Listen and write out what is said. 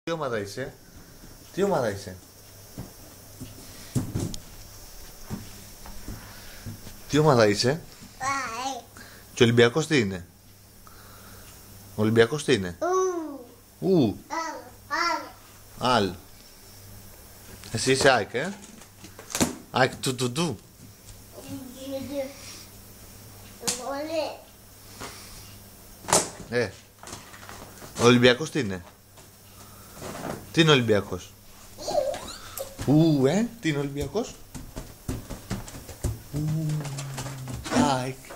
Τι ομάδα είσαι? Τι ομάδα είσαι? Τι ομάδα είσαι? Και ο Ολυμπιακός τι είναι? Ο Ολυμπιακός τι είναι? Ου. Αλ. Εσύ είσαι ΑΕΚ, ΑΕΚ του. Ο Ολυμπιακός τι είναι? Τι είναι ο Ολυμπιακός? Τι είναι ο Ολυμπιακός? ΑΕΚ.